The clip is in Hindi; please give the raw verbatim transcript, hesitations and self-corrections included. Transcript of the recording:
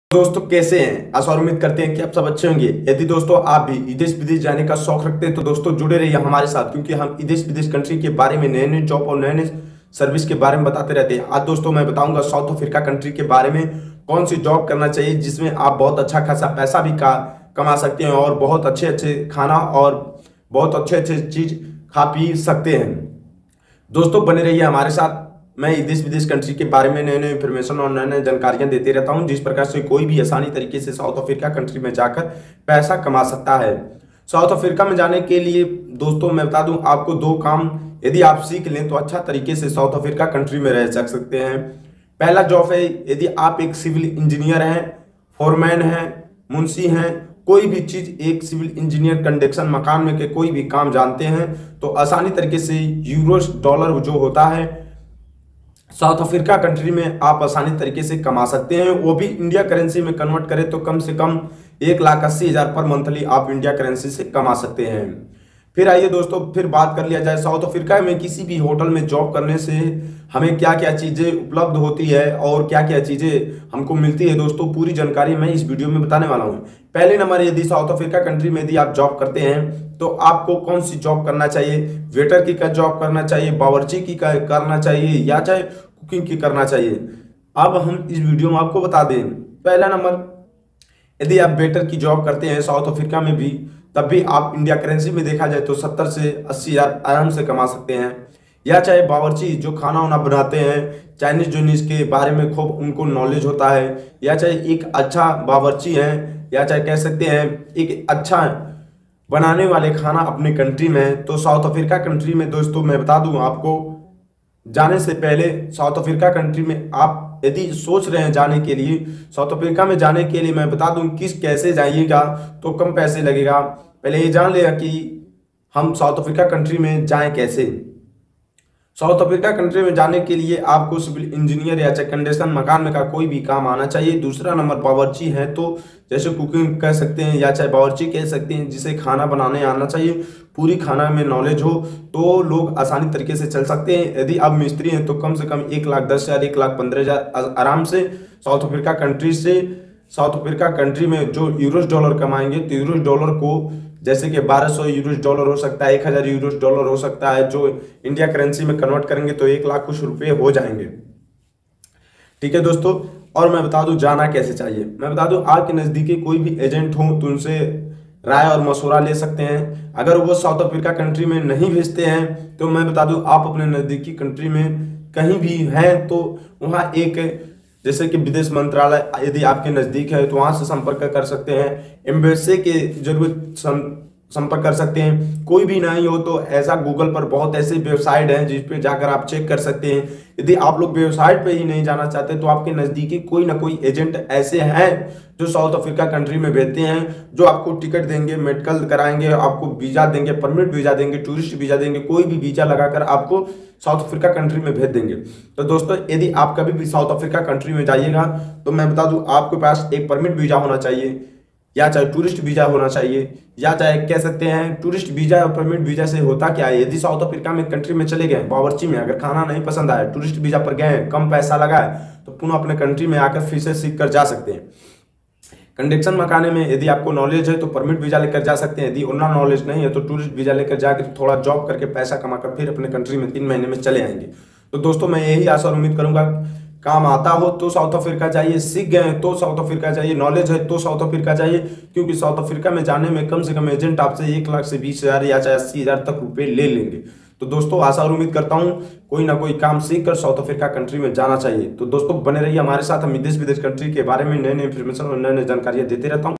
दोस्तों कैसे हैं? आशा और उम्मीद करते हैं कि आप सब अच्छे होंगे। यदि दोस्तों आप भी विदेश विदेश जाने का शौक रखते हैं तो दोस्तों जुड़े रहिए हमारे साथ, क्योंकि हम विदेश विदेश कंट्री के बारे में नए नए जॉब और नए नए सर्विस के बारे में बताते रहते हैं। आज दोस्तों मैं बताऊंगा साउथ अफ्रीका कंट्री के बारे में, कौन सी जॉब करना चाहिए जिसमें आप बहुत अच्छा खासा पैसा भी का कमा सकते हैं और बहुत अच्छे अच्छे खाना और बहुत अच्छे अच्छे चीज खा पी सकते हैं। दोस्तों बने रहिए हमारे साथ। मैं देश विदेश कंट्री के बारे में नए नए इन्फॉर्मेशन और नए नए जानकारियां देते रहता हूं, जिस प्रकार से कोई भी आसानी तरीके से साउथ अफ्रीका कंट्री में जाकर पैसा कमा सकता है। साउथ अफ्रीका में जाने के लिए दोस्तों मैं बता दूं आपको दो काम यदि आप सीख लें तो अच्छा तरीके से साउथ अफ्रीका कंट्री में रह जा सकते हैं। पहला जॉब है, यदि आप एक सिविल इंजीनियर हैं, फोरमैन हैं, मुंशी हैं, कोई भी चीज एक सिविल इंजीनियर कंस्ट्रक्शन मकान में के कोई भी काम जानते हैं तो आसानी तरीके से यूरोस डॉलर जो होता है साउथ अफ्रीका कंट्री में आप आसानी तरीके से कमा सकते हैं। वो भी इंडिया करेंसी में कन्वर्ट करें तो कम से कम एक लाख अस्सी हजार पर मंथली आप इंडिया करेंसी से कमा सकते हैं। फिर आइए दोस्तों फिर बात कर लिया जाए साउथ अफ्रीका में किसी भी होटल में जॉब करने से हमें क्या क्या चीजें उपलब्ध होती है और क्या क्या चीजें हमको मिलती है। दोस्तों पूरी जानकारी मैं इस वीडियो में बताने वाला हूं। पहले नंबर, यदि साउथ अफ्रीका कंट्री में यदि आप जॉब करते हैं तो आपको कौन सी जॉब करना चाहिए? वेटर की का जॉब करना चाहिए, बावर्ची की का करना चाहिए या चाहे कुकिंग की करना चाहिए? अब हम इस वीडियो में आपको बता दें। पहला नंबर, यदि आप वेटर की जॉब करते हैं साउथ अफ्रीका में भी, तब भी आप इंडिया करेंसी में देखा जाए तो सत्तर से अस्सी हजार आराम से कमा सकते हैं। या चाहे बावर्ची जो खाना वाना बनाते हैं, चाइनीज जोनीज के बारे में खूब उनको नॉलेज होता है, या चाहे एक अच्छा बावर्ची है, या चाहे कह सकते हैं एक अच्छा बनाने वाले खाना अपने कंट्री में, तो साउथ अफ्रीका कंट्री में दोस्तों मैं बता दूं आपको जाने से पहले साउथ अफ्रीका कंट्री में आप यदि सोच रहे हैं जाने के लिए, साउथ अफ्रीका में जाने के लिए मैं बता दूं किस कैसे जाइएगा तो कम पैसे लगेगा। पहले ये जान लेगा कि हम साउथ अफ्रीका कंट्री में जाएं कैसे। साउथ अफ्रीका कंट्री में जाने के लिए आपको सिविल इंजीनियर या चाहे कंस्ट्रक्शन मकान में का कोई भी काम आना चाहिए। दूसरा नंबर, बावर्ची है तो जैसे कुकिंग कह सकते हैं या चाहे बावर्ची कह सकते हैं, जिसे खाना बनाने आना चाहिए, पूरी खाना में नॉलेज हो तो लोग आसानी तरीके से चल सकते हैं। यदि आप मिस्त्री हैं तो कम से कम एक लाख दस हजार एक लाख पंद्रह हजार आराम से साउथ अफ्रीका कंट्री से साउथ अफ्रीका कंट्री में जो यूरोस डॉलर कमाएंगे तो यूरोस डॉलर को जैसे कि बारह सौ यूरोस डॉलर हो सकता है, एक हजार यूरोस डॉलर हो सकता है, जो इंडिया करेंसी में कन्वर्ट करेंगे तो एक लाख कुछ रुपए हो जाएंगे। ठीक है दोस्तों, और मैं बता दूं जाना कैसे चाहिए। मैं बता दूं आपके नज़दीकी कोई भी एजेंट हो तो उनसे राय और मशवरा ले सकते हैं। अगर वो साउथ अफ्रीका कंट्री में नहीं भेजते हैं तो मैं बता दूं आप अपने नज़दीकी कंट्री में कहीं भी हैं तो वहाँ एक जैसे कि विदेश मंत्रालय यदि आपके नज़दीक है तो वहाँ से संपर्क कर सकते हैं। एम्बेसी के जरूर संपर्क कर सकते हैं। कोई भी नहीं हो तो ऐसा गूगल पर बहुत ऐसे वेबसाइट हैं जिस पे जाकर आप चेक कर सकते हैं। यदि आप लोग वेबसाइट पे ही नहीं जाना चाहते तो आपके नज़दीकी कोई ना कोई एजेंट ऐसे हैं जो साउथ अफ्रीका कंट्री में भेजते हैं, जो आपको टिकट देंगे, मेडिकल कराएंगे, आपको वीज़ा देंगे, परमिट वीज़ा देंगे, टूरिस्ट वीज़ा देंगे, कोई भी वीज़ा लगाकर आपको साउथ अफ्रीका कंट्री में भेज देंगे। तो दोस्तों यदि आप कभी भी साउथ अफ्रीका कंट्री में जाइएगा तो मैं बता दूं आपके पास एक परमिट वीज़ा होना चाहिए, या चाहे टूरिस्ट वीज़ा होना चाहिए, या चाहे कह सकते हैं टूरिस्ट वीज़ा और परमिट वीज़ा से होता क्या है, यदि साउथ अफ्रीका में कंट्री में चले गए बावर्ची में, अगर खाना नहीं पसंद आया, टूरिस्ट वीज़ा पर गए, कम पैसा लगाए तो पुनः अपने कंट्री में आकर फिर से सीख कर जा सकते हैं। कंस्ट्रक्शन मकाने में यदि आपको नॉलेज है तो परमिट वीज़ा लेकर जा सकते हैं। यदि उतना नॉलेज नहीं है तो टूरिस्ट वीज़ा लेकर जाकर थोड़ा जॉब करके पैसा कमाकर फिर अपने कंट्री में तीन महीने में चले आएंगे। तो दोस्तों मैं यही आशा और उम्मीद करूंगा, काम आता हो तो साउथ अफ्रीका जाइए, सीख गए तो साउथ अफ्रीका जाइए, नॉलेज है तो साउथ अफ्रीका जाइए, क्योंकि साउथ अफ्रीका में जाने में कम से कम एजेंट आपसे एक लाख से बीस हजार या चाहे अस्सी हजार तक रुपए ले लेंगे। तो दोस्तों आशा और उम्मीद करता हूं कोई ना कोई काम सीख कर साउथ अफ्रीका कंट्री में जाना चाहिए। तो दोस्तों बने रहिए हमारे साथ, हम विदेश विदेश कंट्री के बारे में नए नए इन्फॉर्मेशन और नए नए जानकारियां देते रहता हूं।